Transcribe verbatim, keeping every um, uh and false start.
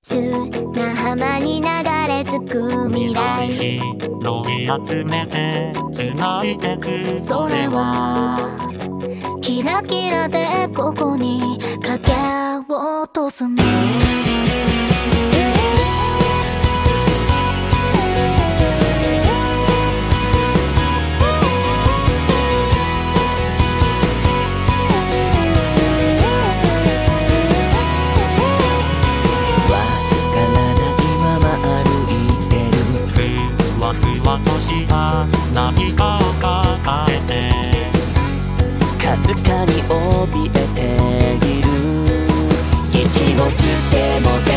砂浜に流れ着く未来、 拾い集めて繋いでく。 それはキラキラでここに影を落とすの。 ふわとした何かを抱えてかすかに怯えている。息を吸っても